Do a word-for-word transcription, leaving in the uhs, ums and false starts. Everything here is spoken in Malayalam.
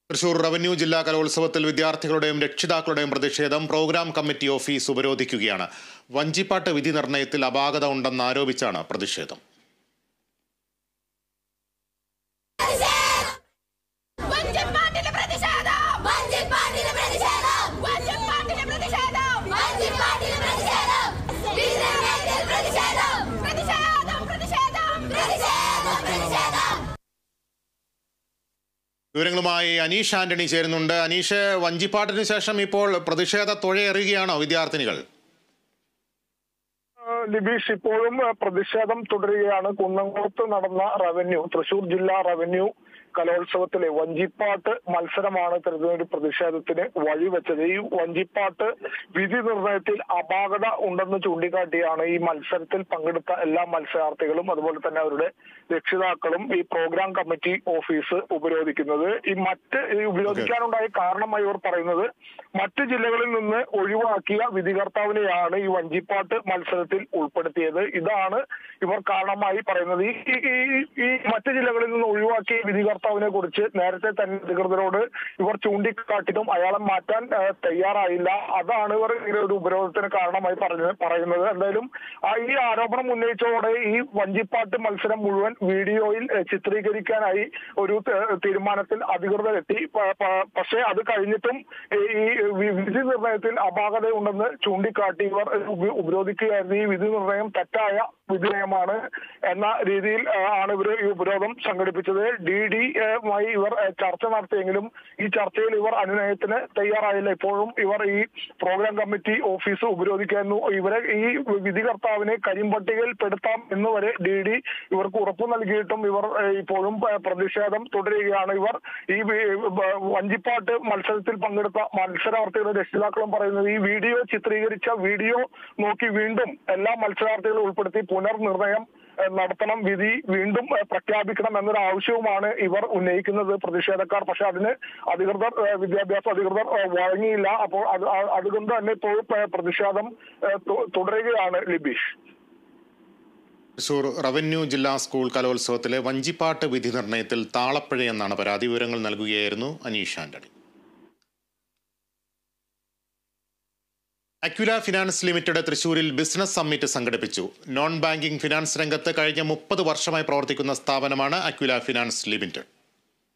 തൃശൂർ റവന്യൂ ജില്ലാ കലോത്സവത്തിൽ വിദ്യാർത്ഥികളുടെയും രക്ഷിതാക്കളുടെയും പ്രതിഷേധം പ്രോഗ്രാം കമ്മിറ്റി ഓഫീസ് ഉപരോധിക്കുകയാണ്. വഞ്ചിപ്പാട്ട് വിധി നിർണയത്തിൽ അപാകത ഉണ്ടെന്നാരോപിച്ചാണ് പ്രതിഷേധം. വിവരങ്ങളുമായി അനീഷ് ആന്റണി ചേരുന്നുണ്ട്. അനീഷ്, വഞ്ചിപ്പാട്ടിന് ശേഷം ഇപ്പോൾ പ്രതിഷേധ തുഴയെറിയുകയാണോ വിദ്യാർത്ഥിനികൾ? ലിബീഷ്, ഇപ്പോഴും പ്രതിഷേധം തുടരുകയാണ്. കുന്നംകുളത്ത് നടന്ന റവന്യൂ തൃശൂർ ജില്ലാ റവന്യൂ കലോത്സവത്തിലെ വഞ്ചിപ്പാട്ട് മത്സരമാണ് തെരഞ്ഞെടുപ്പ് പ്രതിഷേധത്തിന് വഴിവെച്ചത്. ഈ വഞ്ചിപ്പാട്ട് വിധി നിർണയത്തിൽ അപാകത ഉണ്ടെന്ന് ചൂണ്ടിക്കാട്ടിയാണ് ഈ മത്സരത്തിൽ പങ്കെടുത്ത എല്ലാ മത്സരാർത്ഥികളും അതുപോലെ തന്നെ അവരുടെ രക്ഷിതാക്കളും ഈ പ്രോഗ്രാം കമ്മിറ്റി ഓഫീസ് ഉപരോധിക്കുന്നത്. ഈ മറ്റ് ഉപരോധിക്കാനുണ്ടായ കാരണമായി ഇവർ പറയുന്നത് മറ്റ് ജില്ലകളിൽ നിന്ന് ഒഴിവാക്കിയ വിധികർത്താവിനെയാണ് ഈ വഞ്ചിപ്പാട്ട് മത്സരത്തിൽ ഉൾപ്പെടുത്തിയത്. ഇതാണ് ഇവർ കാരണമായി പറയുന്നത്. ഈ ഈ മറ്റ് ജില്ലകളിൽ നിന്ന് ഒഴിവാക്കിയ വിധികർത്താവ് നെ കുറിച്ച് നേരത്തെ തന്നെ അധികൃതരോട് ഇവർ ചൂണ്ടിക്കാട്ടിയിട്ടും അയാളെ മാറ്റാൻ തയ്യാറായില്ല. അതാണ് ഇവർ ഒരു ഉപരോധത്തിന് കാരണമായി പറയുന്നത്. എന്തായാലും ഈ ആരോപണം ഉന്നയിച്ചതോടെ ഈ വഞ്ചിപ്പാട്ട് മത്സരം മുഴുവൻ വീഡിയോയിൽ ചിത്രീകരിക്കാനായി ഒരു തീരുമാനത്തിൽ അധികൃതർ എത്തി. പക്ഷേ അത് കഴിഞ്ഞിട്ടും ഈ വിധി നിർണയത്തിൽ അപാകതയുണ്ടെന്ന് ചൂണ്ടിക്കാട്ടി ഇവർ ഉപരോധിക്കുകയായിരുന്നു. ഈ വിധി നിർണയം തെറ്റായ വിധിനയമാണ് എന്ന രീതിയിൽ ആണ് ഇവർ ഈ ഉപരോധം സംഘടിപ്പിച്ചത്. ഡി ഡി മായി ഇവർ ചർച്ച നടത്തിയെങ്കിലും ഈ ചർച്ചയിൽ ഇവർ അനുനയത്തിന് തയ്യാറായില്ല. ഇപ്പോഴും ഇവർ ഈ പ്രോഗ്രാം കമ്മിറ്റി ഓഫീസ് ഉപരോധിക്കുന്നു. ഇവരെ ഈ വിധികർത്താവിനെ കരിമ്പട്ടികയിൽ പെടുത്താം എന്ന് വരെ ഡി ഡി ഇവർക്ക് ഉറപ്പു നൽകിയിട്ടും ഇവർ ഇപ്പോഴും പ്രതിഷേധം തുടരുകയാണ്. ഇവർ ഈ വഞ്ചിപ്പാട്ട് മത്സരത്തിൽ പങ്കെടുത്ത മത്സരാർത്ഥികളുടെ രക്ഷിതാക്കളും പറയുന്നത് ഈ വീഡിയോ ചിത്രീകരിച്ച വീഡിയോ നോക്കി വീണ്ടും എല്ലാ മത്സരാർത്ഥികളും ഉൾപ്പെടുത്തി പുനർനിർണയം നടത്തണം, വിധി വീണ്ടും പ്രഖ്യാപിക്കണം എന്നൊരു ആവശ്യവുമാണ് ഇവർ ഉന്നയിക്കുന്നത് പ്രതിഷേധക്കാർ. പക്ഷെ അതിന് അധികൃതർ വിദ്യാഭ്യാസ അധികൃതർ വഴങ്ങിയില്ല. അപ്പോൾ അത് അതുകൊണ്ട് തന്നെ ഇപ്പോൾ പ്രതിഷേധം തുടരുകയാണ്. ലിബീഷ്, തൃശൂർ റവന്യൂ ജില്ലാ സ്കൂൾ കലോത്സവത്തിലെ വഞ്ചിപ്പാട്ട് വിധി നിർണയത്തിൽ താളപ്പിഴയെന്നാണ് പരാതി. വിവരങ്ങൾ നൽകുകയായിരുന്നു Aneesh Antony. Aquila finance limited തൃശൂരിൽ ബിസിനസ് സമ്മിറ്റ് സംഘടിപ്പിച്ചു. നോൺ ബാങ്കിംഗ് ഫിനാൻസ് രംഗത്ത് കഴിഞ്ഞ മുപ്പത് വർഷമായി പ്രവർത്തിക്കുന്ന സ്ഥാപനമാണ് അക്വില ഫിനാൻസ് ലിമിറ്റഡ്.